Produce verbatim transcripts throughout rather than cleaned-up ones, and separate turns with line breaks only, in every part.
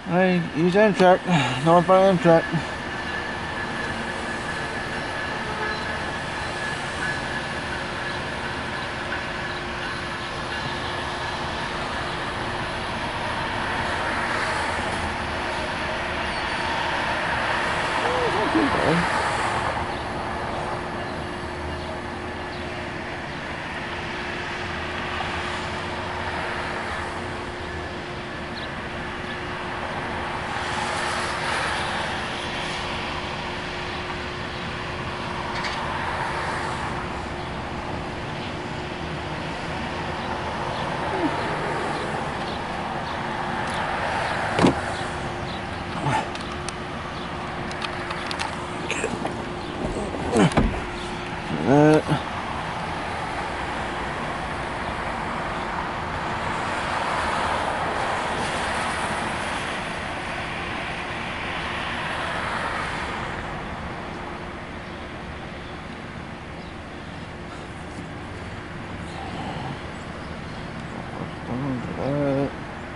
Alright, use Amtrak. Northbound Amtrak. Okay. Uh, uh,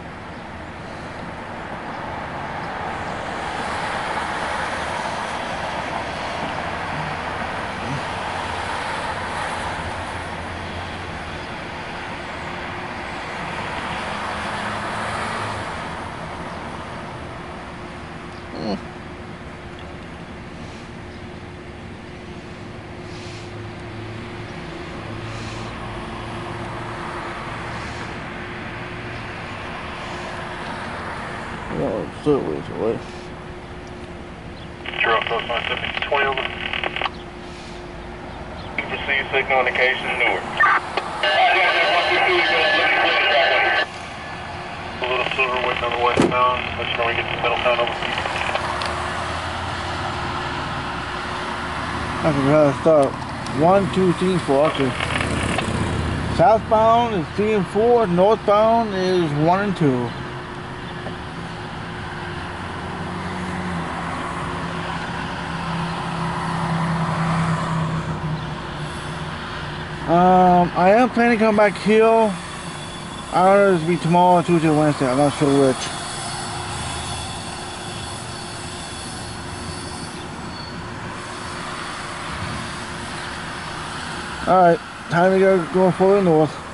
oh, still a ways away.
Zero close nine seven twenty over. Receive signal indication north. A little silver waiting on the westbound. Let you know we get to Middletown over.
I can try to start. One, two, three, four. Okay. Southbound is three and four. Northbound is one and two. Um, I am planning to come back here. I don't know if it'll be tomorrow, Tuesday, or Wednesday. I'm not sure which. Alright, time to go, go further north.